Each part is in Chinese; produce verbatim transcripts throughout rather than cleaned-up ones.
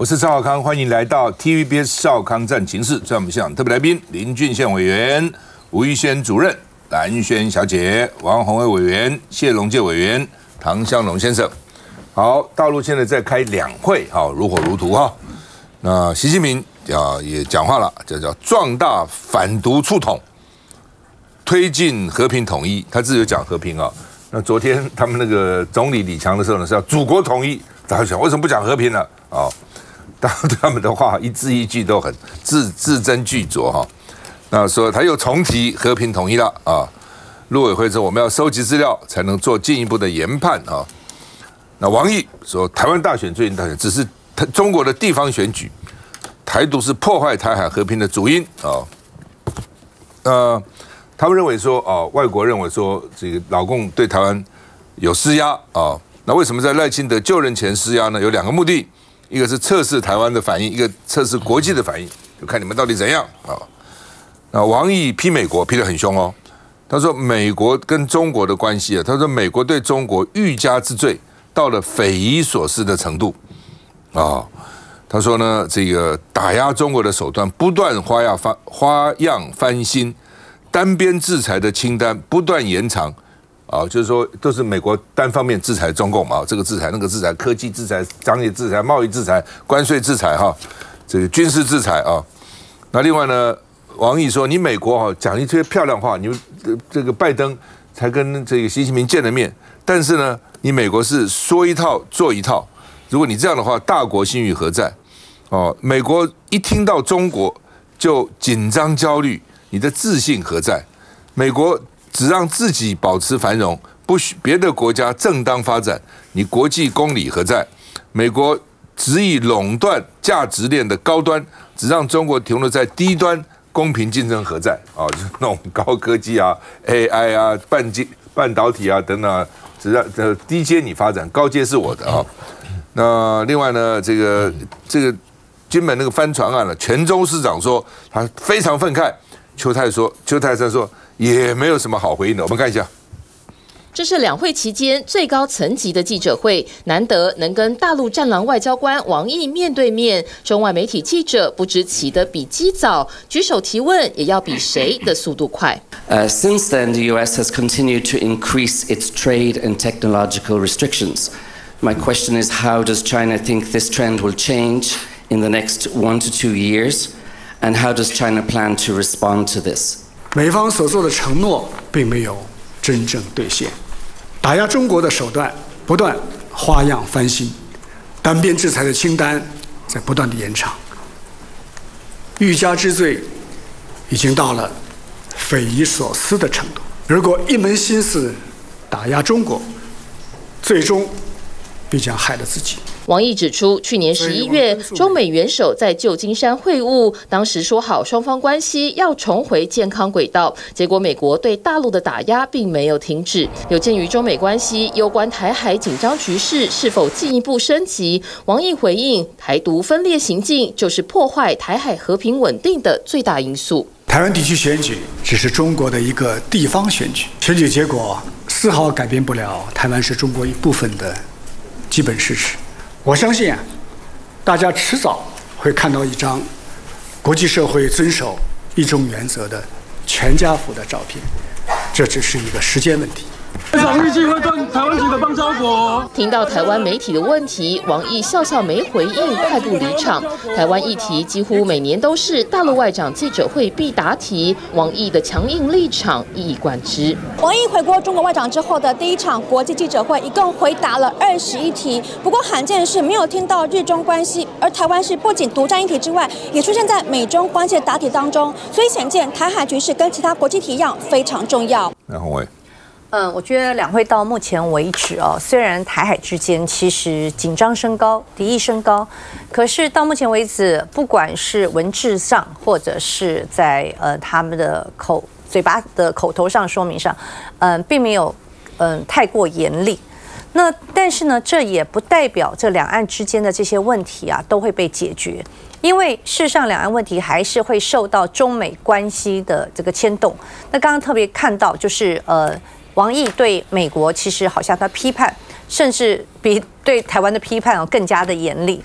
我是赵少康，欢迎来到 T V B S 少康战情室。在我们现场特别来宾，林俊宪委员、吴育宣主任、蓝轩小姐、王宏伟委员、谢龙介委员、唐湘龙先生。好，大陆现在在开两会，好，如火如荼哈。那习近平啊也讲话了，这叫壮大反独促统，推进和平统一。他自己有讲和平啊。那昨天他们那个总理李强的时候呢，是要祖国统一。大家想为什么不讲和平呢？啊、哦，当然他们的话一字一句都很字字斟句酌哈。那说他又重提和平统一了啊。陆委会说我们要收集资料，才能做进一步的研判啊。那王毅说台湾大选、最近大选只是中国的地方选举，台独是破坏台海和平的主因啊。呃，他们认为说啊，外国认为说这个老共对台湾有施压啊。那为什么在赖清德就任前施压呢？有两个目的，一个是测试台湾的反应，一个测试国际的反应，就看你们到底怎样啊。那王毅批美国批得很凶哦，他说美国跟中国的关系啊，他说美国对中国欲加之罪到了匪夷所思的程度啊。他说呢，这个打压中国的手段不断花样翻花样翻新，单边制裁的清单不断延长。啊，就是说都是美国单方面制裁中共嘛，这个制裁那个制裁，科技制裁、商业制裁、贸易制裁、关税制裁哈，这个军事制裁啊。那另外呢，王毅说，你美国哈讲一些漂亮话，你们这个拜登才跟这个习近平见了面，但是呢，你美国是说一套做一套，如果你这样的话，大国信誉何在？哦，美国一听到中国就紧张焦虑，你的自信何在？美国只让自己保持繁荣，不许别的国家正当发展，你国际公理何在？美国只以垄断价值链的高端，只让中国停留在低端，公平竞争何在？啊、哦，就是那种高科技啊、A I 啊、半径半导体啊等等，只让呃低阶你发展，高阶是我的啊、哦。那另外呢，这个这个金门那个帆船案了，泉州市长说他非常愤慨，邱泰说邱泰山说。也没有什么好回应的，我们看一下。 这是两会期间最高层级的记者会，难得能跟大陆战狼外交官王毅面对面。中外媒体记者不知起得比鸡早，举手提问也要比谁的速度快。 Uh, since then, the U S has continued to increase its trade and technological restrictions. My question is, how does China think this trend will change in the next one to two years? And how does China plan to respond to this? 美方所做的承诺并没有真正兑现，打压中国的手段不断花样翻新，单边制裁的清单在不断的延长，欲加之罪已经到了匪夷所思的程度。如果一门心思打压中国，最终必将害了自己。 王毅指出，去年十一月，中美元首在旧金山会晤，当时说好双方关系要重回健康轨道。结果，美国对大陆的打压并没有停止。有鉴于中美关系攸关台海紧张局势是否进一步升级，王毅回应，台独分裂行径就是破坏台海和平稳定的最大因素。 台湾地区选举只是中国的一个地方选举，选举结果丝毫改变不了台湾是中国一部分的基本事实。我相信啊，大家迟早会看到一张国际社会遵守一中原则的全家福的照片，这只是一个时间问题。 非常预计会断台湾籍的邦交国。 听到台湾媒体的问题，王毅笑笑没回应，快步离场。台湾议题几乎每年都是大陆外长记者会必答题，王毅的强硬立场一以贯之。 王毅回国中国外长之后的第一场国际记者会，一共回答了二十一题。不过罕见的是，没有听到日中关系，而台湾是不仅独占一题之外，也出现在美中关系的答题当中。所以显见台海局势跟其他国际题一样非常重要。 梁宏伟。 嗯，我觉得两会到目前为止哦，虽然台海之间其实紧张升高、敌意升高，可是到目前为止，不管是文字上，或者是在呃他们的口嘴巴的口头上说明上，嗯、呃，并没有嗯、呃、太过严厉。那但是呢，这也不代表这两岸之间的这些问题啊都会被解决。因为事实上，两岸问题还是会受到中美关系的这个牵动。那刚刚特别看到，就是呃，王毅对美国其实好像他批判，甚至比对台湾的批判更加的严厉。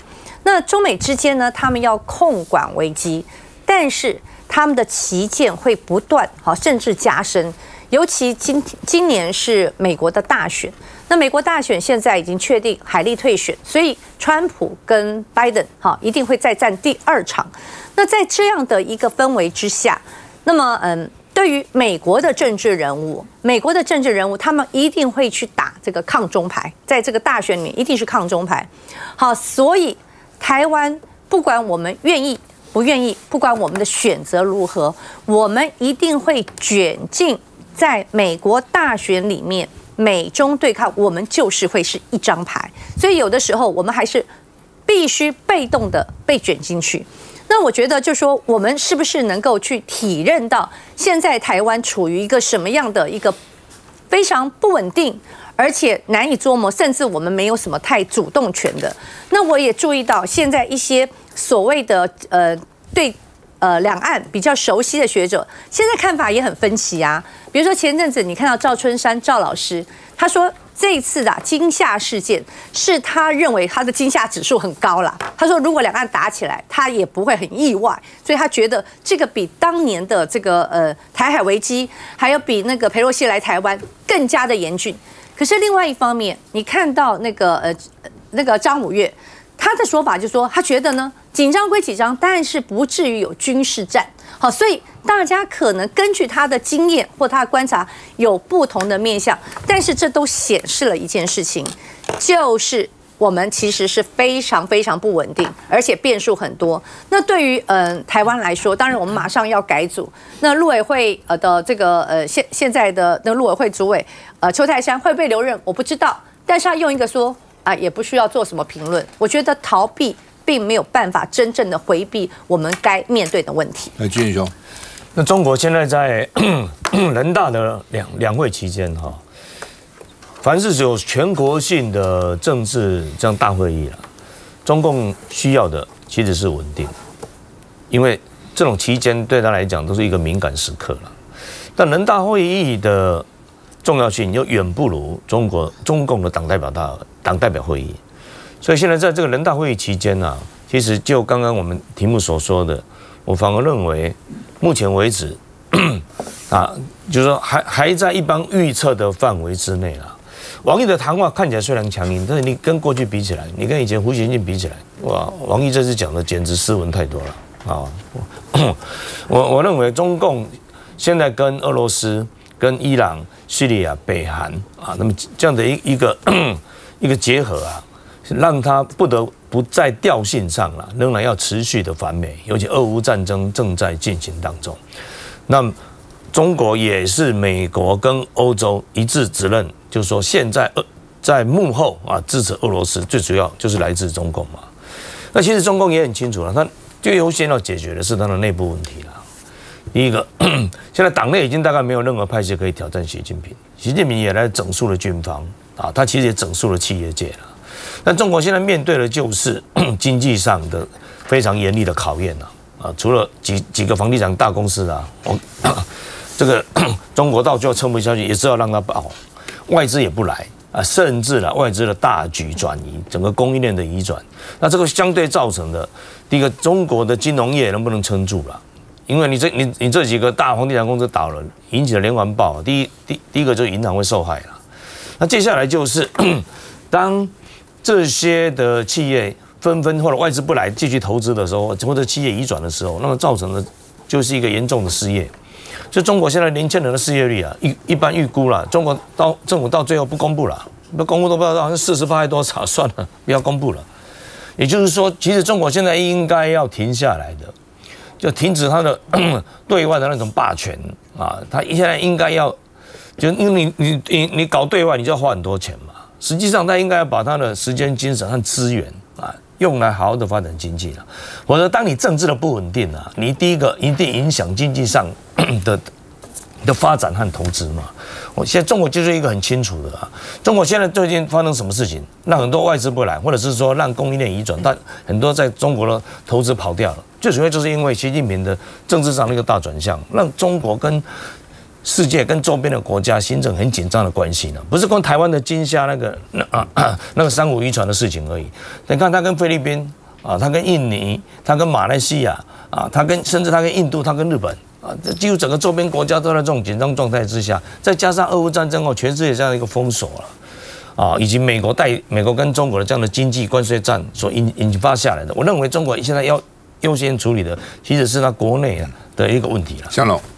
那中美之间呢，他们要控管危机，但是他们的歧见会不断，好，甚至加深。尤其今今年是美国的大选，那美国大选现在已经确定海莉退选，所以川普跟拜登好一定会再战第二场。那在这样的一个氛围之下，那么嗯，对于美国的政治人物，美国的政治人物他们一定会去打这个抗中牌，在这个大选里面一定是抗中牌。好，所以台湾不管我们愿意不愿意，不管我们的选择如何，我们一定会卷进在美国大选里面，美中对抗，我们就是会是一张牌，所以有的时候我们还是必须被动的被卷进去。那我觉得就说我们是不是能够去体认到现在台湾处于一个什么样的一个非常不稳定，而且难以捉摸，甚至我们没有什么太主动权的。那我也注意到现在一些所谓的呃对。呃，两岸比较熟悉的学者，现在看法也很分歧啊。比如说前阵子你看到赵春山赵老师，他说这一次的惊吓事件是他认为他的惊吓指数很高啦。他说如果两岸打起来，他也不会很意外，所以他觉得这个比当年的这个呃台海危机，还有比那个裴洛西来台湾更加的严峻。可是另外一方面，你看到那个呃那个张五岳。他的说法就是说，他觉得呢，紧张归紧张，但是不至于有军事战。好，所以大家可能根据他的经验或他的观察有不同的面向，但是这都显示了一件事情，就是我们其实是非常非常不稳定，而且变数很多。那对于嗯、呃、台湾来说，当然我们马上要改组。那陆委会呃的这个呃现现在的那陆委会主委呃邱泰山会不会留任，我不知道，但是他用一个说。啊，也不需要做什么评论。我觉得逃避并没有办法真正的回避我们该面对的问题。 来，俊兄， 那中国现在在人大的两两会期间哈，凡是有全国性的政治这样大会议了，中共需要的其实是稳定，因为这种期间对他来讲都是一个敏感时刻了。但人大会议的重要性又远不如中国中共的党代表大党代表会议，所以现在在这个人大会议期间啊，其实就刚刚我们题目所说的，我反而认为，目前为止，啊，就是说还还在一般预测的范围之内啦。王毅的谈话看起来虽然强硬，但是你跟过去比起来，你跟以前胡锡进比起来，哇，王毅这次讲的简直斯文太多了啊！我我认为中共现在跟俄罗斯、跟伊朗、叙利亚、北韩啊，那么这样的一一个一个结合啊，让他不得不在调性上了，仍然要持续的反美，尤其俄乌战争正在进行当中。那中国也是美国跟欧洲一致指认，就是说现在在幕后啊支持俄罗斯，最主要就是来自中共嘛。那其实中共也很清楚了，他最优先要解决的是他的内部问题了。第一个，现在党内已经大概没有任何派系可以挑战习近平，习近平也来整肃了军方啊，他其实也整肃了企业界了。但中国现在面对的就是经济上的非常严厉的考验啊！啊，除了几几个房地产大公司啊，我这个中国到最后撑不下去，也是要让它爆，外资也不来啊，甚至了外资的大举转移，整个供应链的移转，那这个相对造成的，第一个，中国的金融业能不能撑住了？因为你这你你这几个大房地产公司倒了，引起了连环爆，第一第第一个就是银行会受害了，那接下来就是当这些的企业纷纷或者外资不来继续投资的时候，或者企业移转的时候，那么造成的就是一个严重的失业。所以中国现在年轻人的失业率啊，一一般预估了，中国到政府到最后不公布了，不公布都不知道好像四十趴还多少，算了，不要公布了。也就是说，其实中国现在应该要停下来的，就停止它的对外的那种霸权啊，它现在应该要，就因为你你你你搞对外，你就要花很多钱嘛。实际上，他应该要把他的时间、精神和资源啊，用来好好的发展经济了。否则，当你政治的不稳定啊，你第一个一定影响经济上的的发展和投资嘛。我现在中国就是一个很清楚的啊，中国现在最近发生什么事情，让很多外资不来，或者是说让供应链移转，但很多在中国的投资跑掉了。最主要就是因为习近平的政治上的一个大转向，让中国跟世界跟周边的国家形成很紧张的关系呢，不是光台湾的金虾那个那啊那个珊瑚渔船的事情而已。你看他跟菲律宾啊，它跟印尼，它跟马来西亚啊，它跟甚至它跟印度，它跟日本啊，这几乎整个周边国家都在这种紧张状态之下，再加上俄乌战争后，全世界这样一个封锁了。啊，以及美国带美国跟中国的这样的经济关税战所引引发下来的，我认为中国现在要优先处理的，其实是它国内的一个问题了。 香龙，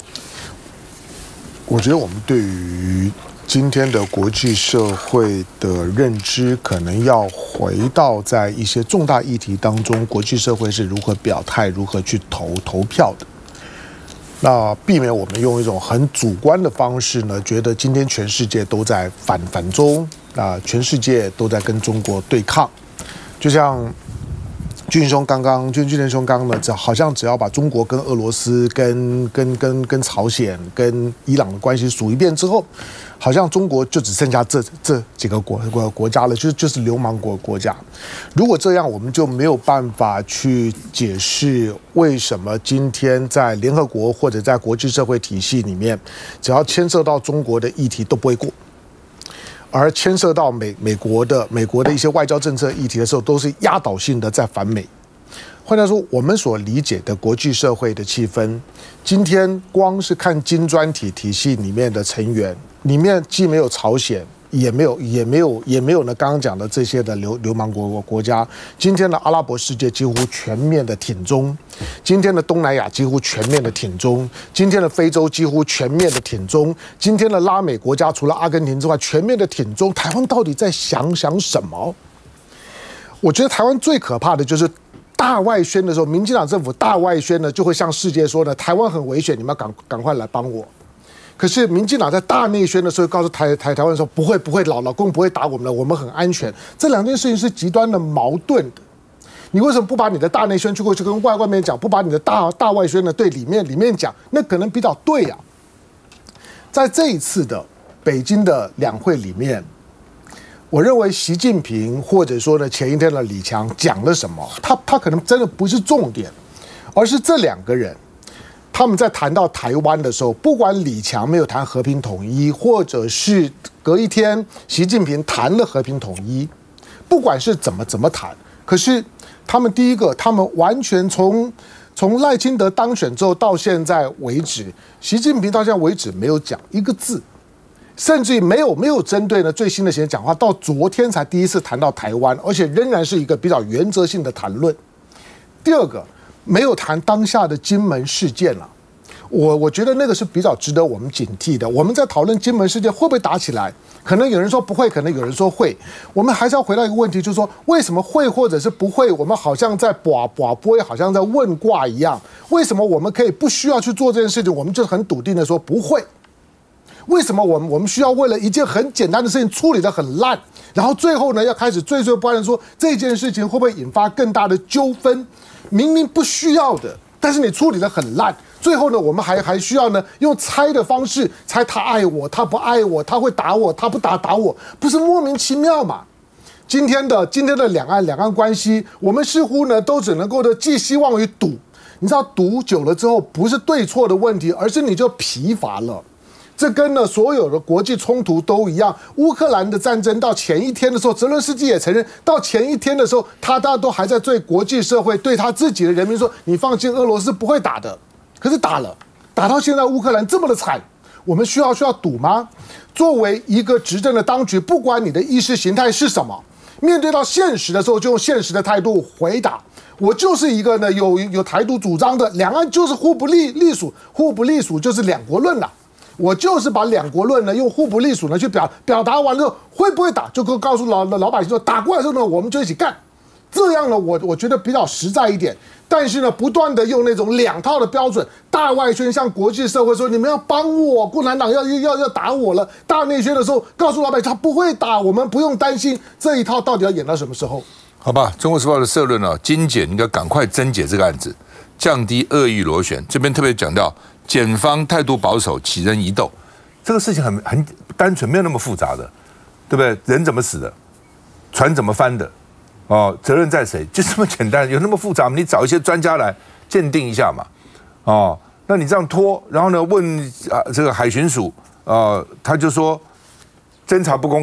我觉得我们对于今天的国际社会的认知，可能要回到在一些重大议题当中，国际社会是如何表态、如何去投投票的。那避免我们用一种很主观的方式呢，觉得今天全世界都在反反中啊，全世界都在跟中国对抗。就像俊兄刚刚，俊俊兄刚刚呢，只好像只要把中国跟俄罗斯、跟跟跟跟朝鲜、跟伊朗的关系数一遍之后，好像中国就只剩下这这几个国国国家了，就就是流氓国国家。如果这样，我们就没有办法去解释为什么今天在联合国或者在国际社会体系里面，只要牵涉到中国的议题都不会过，而牵涉到美美国的美国的一些外交政策议题的时候，都是压倒性的在反美。换句话说，我们所理解的国际社会的气氛，今天光是看金砖体体系里面的成员，里面既没有朝鲜，也没有也没有也没有呢刚刚讲的这些的流流氓国国家。今天的阿拉伯世界几乎全面的挺中，今天的东南亚几乎全面的挺中，今天的非洲几乎全面的挺中，今天的拉美国家除了阿根廷之外，全面的挺中。台湾到底在想想什么？我觉得台湾最可怕的就是大外宣的时候，民进党政府大外宣呢，就会向世界说呢，台湾很危险，你们要赶赶快来帮我。可是民进党在大内宣的时候，告诉台台台湾说不会不会，老老公不会打我们了，我们很安全。这两件事情是极端的矛盾的。你为什么不把你的大内宣去过去跟外外面讲，不把你的大大外宣呢对里面里面讲？那可能比较对啊。在这一次的北京的两会里面，我认为习近平或者说呢前一天的李强讲了什么，他他可能真的不是重点，而是这两个人他们在谈到台湾的时候，不管李强没有谈和平统一，或者是隔一天习近平谈了和平统一，不管是怎么怎么谈，可是他们第一个，他们完全从从赖清德当选之后到现在为止，习近平到现在为止没有讲一个字。甚至于没有没有针对呢最新的讲话，到昨天才第一次谈到台湾，而且仍然是一个比较原则性的谈论。第二个，没有谈当下的金门事件了，我我觉得那个是比较值得我们警惕的。我们在讨论金门事件会不会打起来，可能有人说不会，可能有人说会。我们还是要回到一个问题，就是说为什么会或者是不会？我们好像在卜卜卜，好像在问卦一样。为什么我们可以不需要去做这件事情，我们就很笃定的说不会？为什么我们我们需要为了一件很简单的事情处理得很烂，然后最后呢要开始惴惴不安的说这件事情会不会引发更大的纠纷？明明不需要的，但是你处理得很烂，最后呢我们还还需要呢用猜的方式猜他爱我，他不爱我，他会打我，他不打打我，不是莫名其妙嘛？今天的今天的两岸两岸关系，我们似乎呢都只能够的寄希望于赌。你知道赌久了之后不是对错的问题，而是你就疲乏了。这跟呢所有的国际冲突都一样，乌克兰的战争到前一天的时候，泽伦斯基也承认，到前一天的时候，他大家都还在对国际社会、对他自己的人民说：“你放心，俄罗斯不会打的。”可是打了，打到现在乌克兰这么的惨，我们需要需要赌吗？作为一个执政的当局，不管你的意识形态是什么，面对到现实的时候，就用现实的态度回答。我就是一个呢有有台独主张的，两岸就是互不隶隶属，互不隶属就是两国论了。我就是把两国论呢用互不隶属呢去表表达完了之后，会不会打就告诉老老百姓说，打过来之后呢我们就一起干，这样呢我我觉得比较实在一点。但是呢不断的用那种两套的标准，大外宣向国际社会说你们要帮我，共产党要要要打我了，大内宣的时候告诉老百姓他不会打，我们不用担心，这一套到底要演到什么时候？ 好吧，中国时报的社论啊，精简应该赶快侦解这个案子，降低恶意螺旋。这边特别讲到，检方态度保守，起人疑窦，这个事情很很单纯，没有那么复杂的，对不对？人怎么死的，船怎么翻的，哦，责任在谁？就这么简单，有那么复杂吗？你找一些专家来鉴定一下嘛，哦，那你这样拖，然后呢问啊这个海巡署，呃，他就说侦查不公开，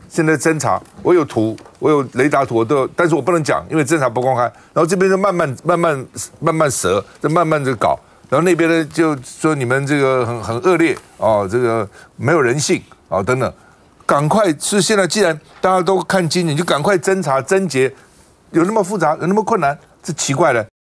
现在侦查，我有图，我有雷达图，我都有，但是我不能讲，因为侦查不公开。然后这边就慢慢慢慢慢慢折，就慢慢的搞。然后那边呢就说你们这个很很恶劣哦，这个没有人性哦等等。赶快是现在既然大家都看清，你就赶快侦查侦结，有那么复杂，有那么困难？这奇怪了。